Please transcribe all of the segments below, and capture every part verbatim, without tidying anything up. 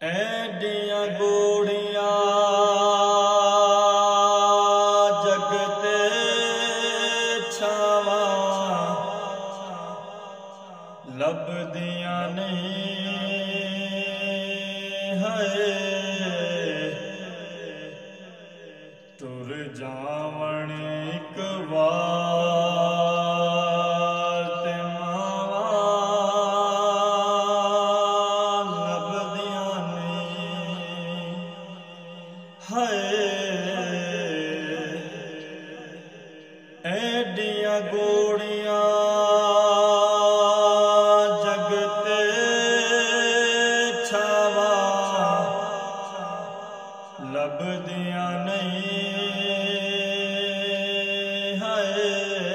ਐਡੀਆਂ ਗੋੜੀਆਂ ਜਗਤ ਛਾਵਾਂ ਲੱਭਦੀਆਂ ਨਹੀਂ ਹੈ। ਤੁਰ ਜਾਵਣ ਇੱਕ ਵਾਰ ਤੇ ਮਾਵਾਂ ਲੱਭਦੀਆਂ ਨਹੀਂ ਹੈ। ਐਡੀਆਂ ਗੋੜੀਆਂ ਜਗਤ ਛਾਵਾਂ ਲੱਭਦੀਆਂ ਨਹੀਂ ਹੈ।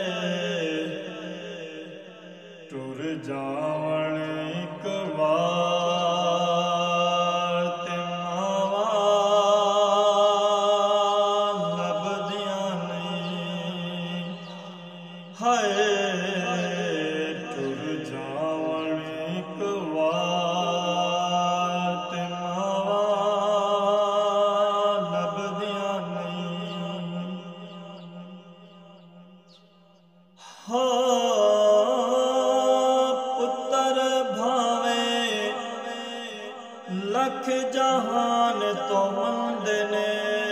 ਤੁਰ ਜਾਵਣ ਇੱਕ ਵਾਰ ਤੇ ਮਾਵਾਂ ਲੱਭਦੀਆਂ ਨਹੀਂ ਹੈ। ਤੁਰ ਜਾਵਣ ਇੱਕ ਵਾਰ ਤੇ ਮਾਵਾਂ ਲੱਭਦੀਆਂ ਨਹੀਂ। ਹਾਂ ਪੁੱਤਰ ਭਾਵੇਂ ਲੱਖ ਜਹਾਨ ਤੋਂ ਮੰਦੇ ਨੇ,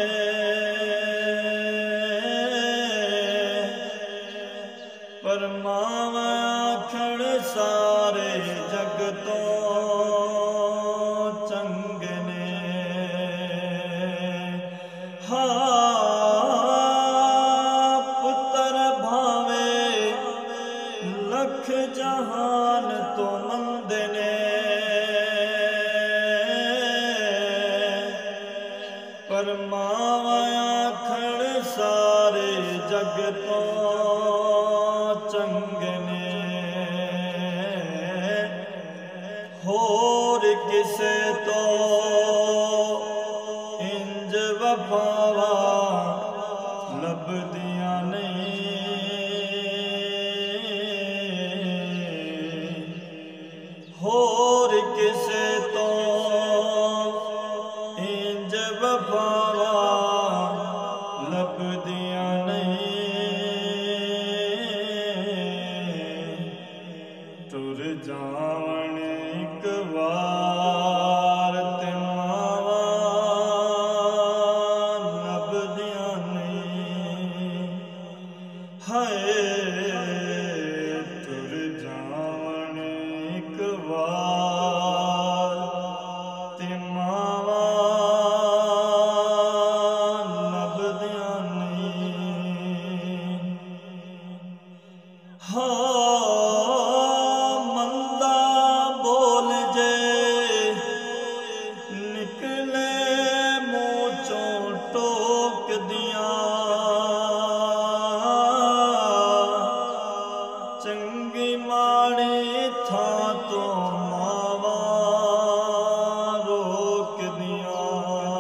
ਪਰ ਮਾਵਾਂ ਆਖਣ ਸਾਰੇ ਜਗ ਤੋਂ ਚੰਗੇ ਨੇ। ਹਾਂ ਪੁੱਤਰ ਭਾਵੇਂ ਲੱਖ ਜਹਾਨ ਤੋਂ ਮੰਦੇ ਨੇ, ਪਰ ਮਾਵਾਂ ਆਖਣ ਸਾਰੇ ਜਗ ਤੋਂ ਚੰਗੇ ਨੇ। ਹੋਰ ਕਿਸੇ ਤੋਂ ਇੰਜ ਵਫਾਵਾਂ ਲੱਭਦੀਆਂ ਨਹੀਂ। ਹੋਰ ਕਿਸੇ ਤੋਂ ਇੰਜ ਵਫਾਵਾਂ ਲੱਭਦੀਆਂ ਨਹੀਂ। ਤੁਰ ਜਾਵਣ ਇੱਕ ਵਾਰ ਤੇ ਮਾਵਾਂ ਲੱਭਦੀਆਂ ਨਹੀਂ ਹੈ। ਤੁਰ ਜਾਵਣ ਇੱਕ ਵਾਰ ਤੇ ਮਾਵਾਂ ਲੱਭਦੀਆਂ ਨਹੀਂ। ਹਾਂ ਮੰਦਾ ਬੋਲ ਜੇ ਨਿਕਲੇ ਮੂੰਹ ਚੋਂ ਟੋਕਦੀਆਂ, ਚੰਗੀ ਮਾੜੀ ਥਾਂ ਤੋਂ ਮਾਵਾਂ ਰੋਕਦੀਆਂ।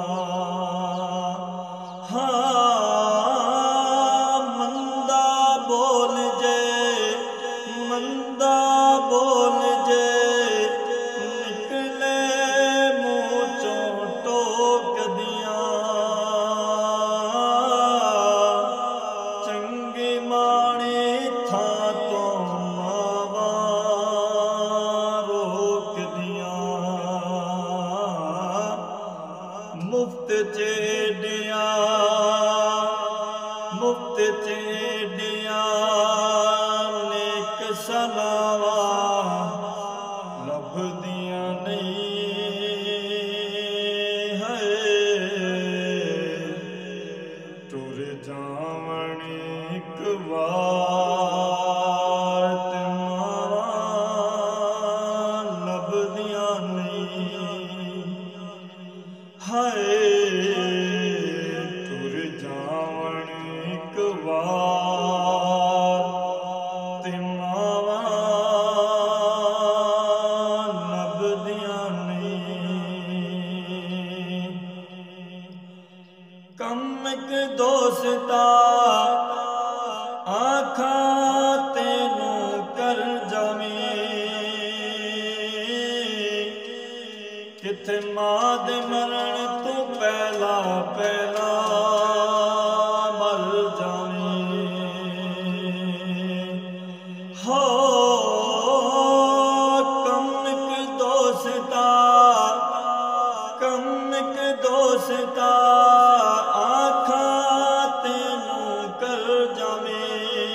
ਹਾਂ ਮੰਦਾ ਬੋਲ ਜੇ ਮੰਦਾ ਬੋਲ ਜੇ ਨਿਕਲੇ ਮੂੰਹ ਚੋਂ ਟੋਕਦੀਆਂ, ਚੰਗੀ ਮਾੜੀ ਥਾਂ ਤੋਂ ਮਾਵਾਂ ਰੋਕਦੀਆਂ। ਮੁਫਤ ਚੇਡੀਆਂ ਮੁਫਤ ਚੇਡੀਆਂ ਨੇਕ ਸਲਾਵਾਂ ਲੱਭਦੀਆਂ ਨਹੀਂ ਹੈ। ਤੁਰ ਜਾਵਣ ਇੱਕ ਵਾਰ ਤੇ ਮਾਵਾਂ ਲੱਭਦੀਆਂ ਨਹੀਂ ਹੈ। ਤੁਰ ਜਾਵਣ ਇੱਕ ਵਾਰ ਤੇ ਮਾਵਾਂ ਲੱਭਦੀਆਂ ਨਹੀਂ। ਕਮਕ ਦੋਸਤਾ ਆਖਾਂ ਤੈਨੂੰ ਕਰ ਜਾਵੇਂ, किथे मां दे मरण तो पहला पहला मर जावी हो कमक दोस्ता कमक दोस्ता आखा तेनू कर जावे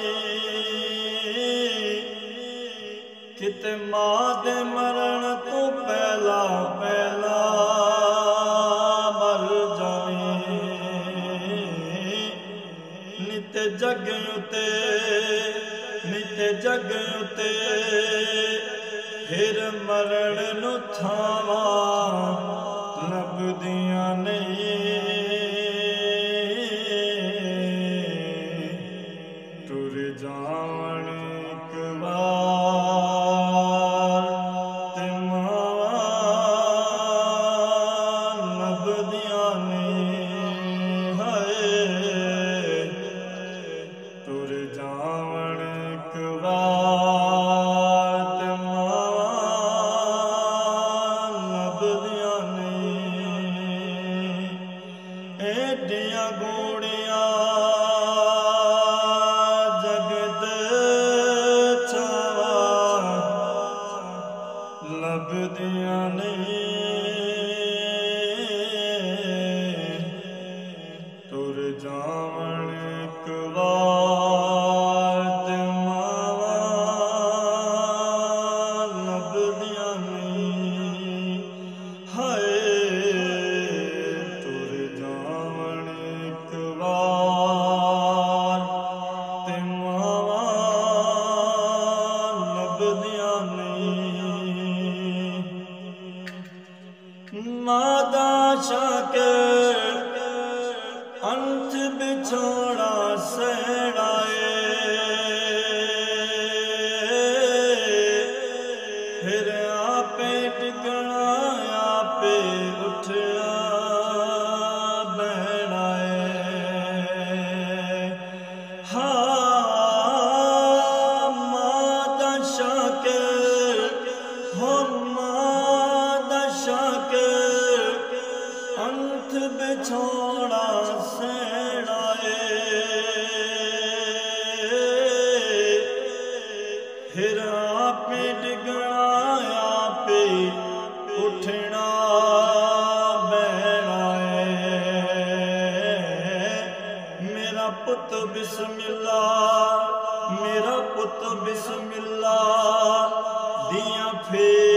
किते मां दे मरण तो पहला पहला मर जावे नित जग उते नित जग उते फिर मरण नु थावा लभदियां नहीं टुर जावण एक बार ते मावा लभदियां नहीं हाय टुर जावण एक बार ते मावा लभदियां नहीं एडियां गोड़ियां लभदियां नहीं टुर जावण एक बार ते मावा लभदियां नहीं हाय टुर जावण एक बार ते मावा लभदियां नहीं मादा शाकिर अंत बिछोड़ा सैड़ाए फिर आपे टिकना आपे उठना बहनाए हाँ मादा शाकिर हो अंत बिछोड़ा सैड़ाए फिर आपे डिगना आपे उठना बहनाए मेरा पुत बिस्मिल्लाह मेरा पुत बिस्मिल्लाह दिया फिर